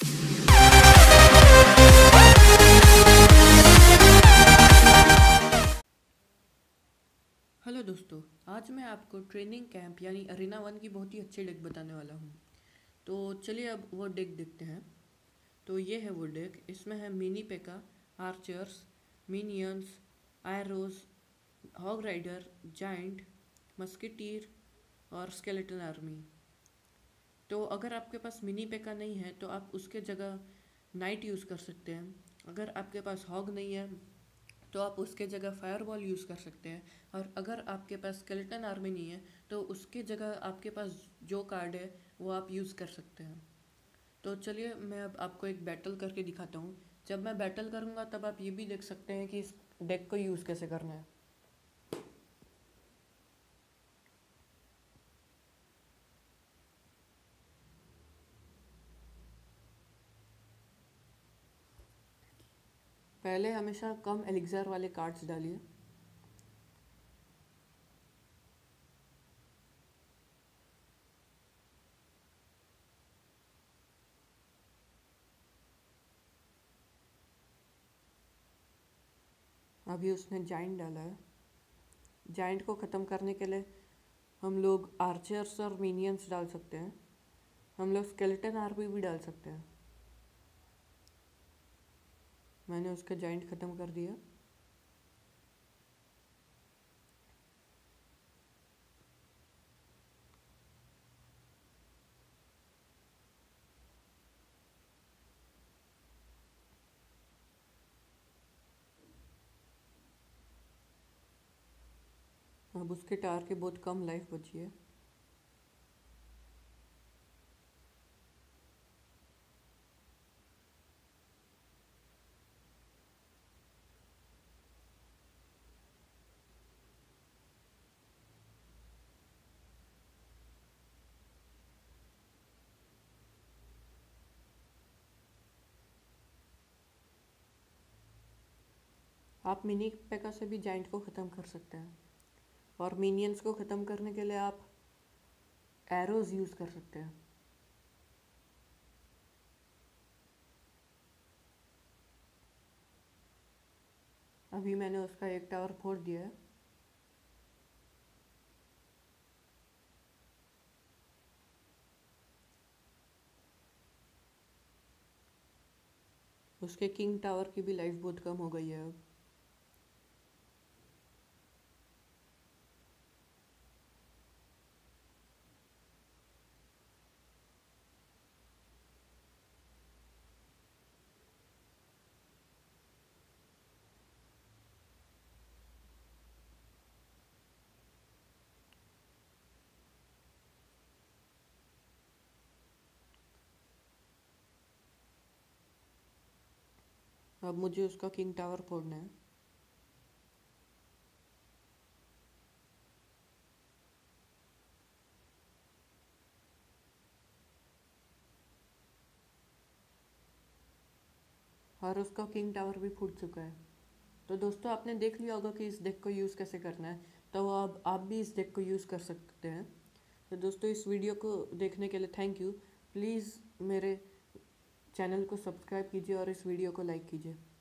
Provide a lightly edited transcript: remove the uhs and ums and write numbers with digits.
Hello दोस्तों, आज मैं आपको ट्रेनिंग कैंप यानी अरीना 1 की बहुत ही अच्छी डेक बताने वाला हूँ। तो चलिए अब वो डेक देखते हैं। तो ये है वो डेक। इसमें है mini pekka, archers, minions, arrows, hog rider, giant, musketeer और स्केलेटन आर्मी। तो अगर आपके पास मिनी पेका नहीं है तो आप उसके जगह नाइट यूज़ कर सकते हैं। अगर आपके पास हॉग नहीं है तो आप उसके जगह फायरबॉल यूज़ कर सकते हैं। और अगर आपके पास स्केलेटन आर्मी नहीं है तो उसके जगह आपके पास जो कार्ड है वो आप यूज़ कर सकते हैं। तो चलिए मैं अब आपको एक बैटल करके दिखाता हूँ। जब मैं बैटल करूँगा तब आप ये भी देख सकते हैं कि इस डेक को यूज़ कैसे करना है। पहले हमेशा कम एलिक्सर वाले कार्ड्स डालिए। अभी उसने जाइंट डाला है। जाइंट को ख़त्म करने के लिए हम लोग आर्चर्स और मिनियंस डाल सकते हैं। हम लोग स्केलेटन आर्मी भी डाल सकते हैं। मैंने उसका जाइंट ख़त्म कर दिया। अब उसके टावर की बहुत कम लाइफ बची है। आप मिनी पेका से भी जाइंट को ख़त्म कर सकते हैं। और मिनियंस को ख़त्म करने के लिए आप एरोज यूज़ कर सकते हैं। अभी मैंने उसका एक टावर फोड़ दिया है। उसके किंग टावर की भी लाइफ बहुत कम हो गई है अब। अब मुझे उसका किंग टावर फोड़ना है। और उसका किंग टावर भी फूट चुका है। तो दोस्तों आपने देख लिया होगा कि इस डेक को यूज़ कैसे करना है। तो अब आप भी इस डेक को यूज़ कर सकते हैं। तो दोस्तों इस वीडियो को देखने के लिए थैंक यू। प्लीज़ मेरे चैनल को सब्सक्राइब कीजिए और इस वीडियो को लाइक कीजिए।